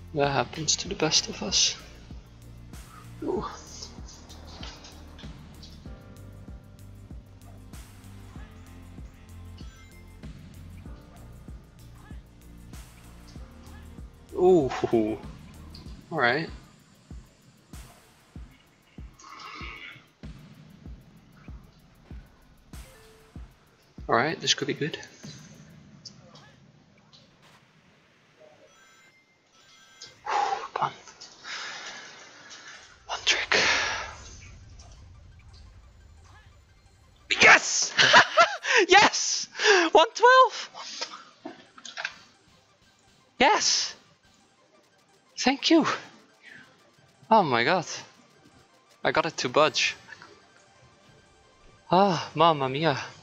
That happens to the best of us. Ooh. Ooh. Alright. Alright, this could be good. Come on. One trick. Yes! Yes! 112! Yes! Thank you! Oh my god. I got it to budge. Ah, mamma mia.